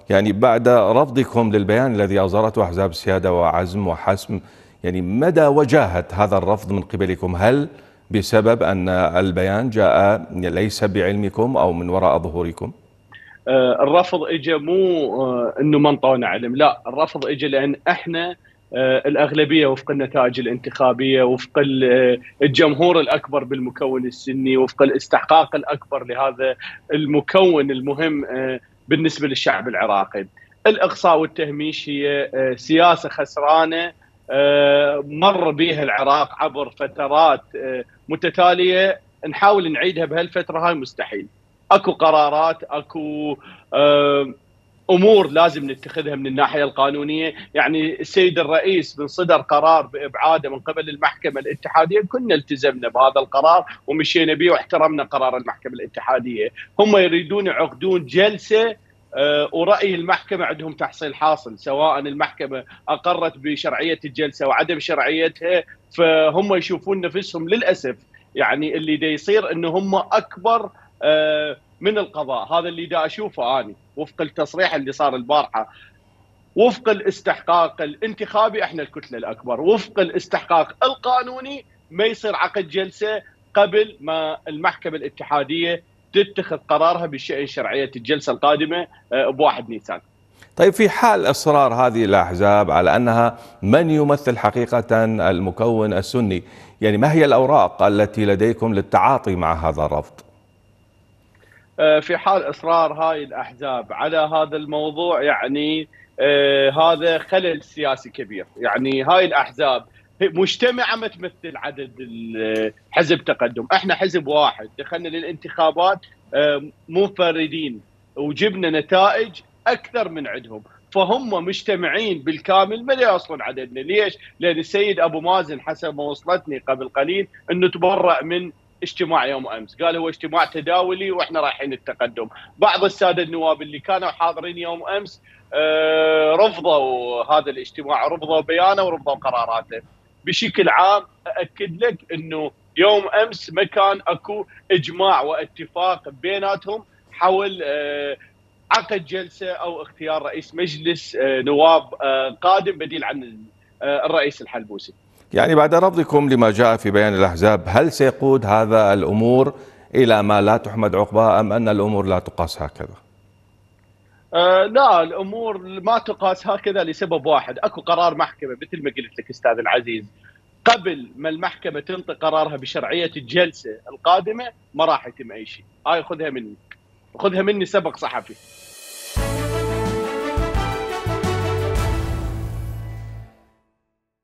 يعني بعد رفضكم للبيان الذي أصدرته أحزاب السيادة وعزم وحسم، يعني مدى وجاهة هذا الرفض من قبلكم؟ هل بسبب أن البيان جاء ليس بعلمكم أو من وراء ظهوركم؟ الرفض اجى مو انه ما انطونا علم، لا، الرفض اجى لان احنا الاغلبيه وفق النتائج الانتخابيه، وفق الجمهور الاكبر بالمكون السني، وفق الاستحقاق الاكبر لهذا المكون المهم بالنسبه للشعب العراقي. الاقصاء والتهميش هي سياسه خسرانه مر بها العراق عبر فترات متتاليه، نحاول نعيدها بهالفتره هاي مستحيل. اكو قرارات، اكو امور لازم نتخذها من الناحيه القانونيه. يعني السيد الرئيس من صدر قرار بابعاده من قبل المحكمه الاتحاديه، كنا التزمنا بهذا القرار ومشينا به واحترمنا قرار المحكمه الاتحاديه. هم يريدون يعقدون جلسه ورأي المحكمة عندهم تحصيل حاصل، سواء المحكمة أقرت بشرعية الجلسة وعدم شرعيتها، فهم يشوفون نفسهم للأسف يعني اللي دا يصير أنه هم أكبر من القضاء. هذا اللي دا أشوفه أنا وفق التصريح اللي صار البارحة. وفق الاستحقاق الانتخابي احنا الكتلة الأكبر، وفق الاستحقاق القانوني ما يصير عقد جلسة قبل ما المحكمة الاتحادية تتخذ قرارها بشأن شرعية الجلسة القادمة ب1 نيسان. طيب، في حال إصرار هذه الأحزاب على أنها من يمثل حقيقة المكون السني، يعني ما هي الأوراق التي لديكم للتعاطي مع هذا الرفض؟ في حال إصرار هاي الأحزاب على هذا الموضوع، يعني هذا خلل سياسي كبير. يعني هاي الأحزاب مجتمعة ما تمثل عدد حزب تقدم. احنا حزب واحد دخلنا للانتخابات منفردين وجبنا نتائج أكثر من عندهم، فهم مجتمعين بالكامل ما يوصلون عددنا. ليش؟ لأن السيد أبو مازن حسب ما وصلتني قبل قليل أنه تبرأ من اجتماع يوم امس، قال هو اجتماع تداولي واحنا رايحين التقدم. بعض الساده النواب اللي كانوا حاضرين يوم امس رفضوا هذا الاجتماع، رفضوا بيانه ورفضوا قراراته. بشكل عام ااكد لك انه يوم امس ما كان اكو اجماع واتفاق بيناتهم حول عقد جلسه او اختيار رئيس مجلس نواب قادم بديل عن الرئيس الحلبوسي. يعني بعد رفضكم لما جاء في بيان الأحزاب، هل سيقود هذا الأمور إلى ما لا تحمد عقباه، أم أن الأمور لا تقاس هكذا؟ لا، الامور ما تقاس هكذا لسبب واحد. اكو قرار محكمه مثل ما قلت لك استاذ العزيز، قبل ما المحكمه تنطي قرارها بشرعيه الجلسه القادمه ما راح يتم اي شيء. هاي خذها مني، خذها مني سبق صحفي.